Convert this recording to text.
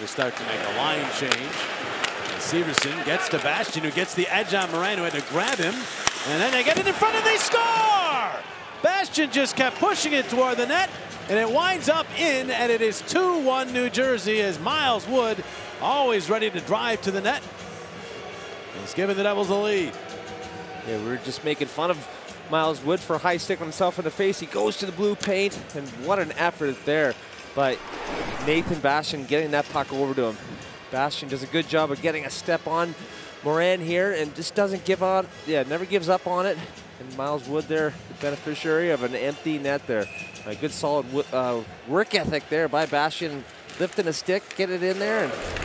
to start to make a line change. Severson gets to Bastian, who gets the edge on Morin, who had to grab him. And then they get it in front and they score! Bastian just kept pushing it toward the net, and it winds up in, and it is 2-1 New Jersey as Miles Wood, always ready to drive to the net, is giving the Devils the lead. Yeah, we were just making fun of Miles Wood for high stick himself in the face. He goes to the blue paint, and what an effort there by Nathan Bastian getting that puck over to him. Bastian does a good job of getting a step on Morin here and just doesn't give on. Yeah, never gives up on it. And Miles Wood there, the beneficiary of an empty net there. A good solid work ethic there by Bastian, lifting a stick, get it in there. And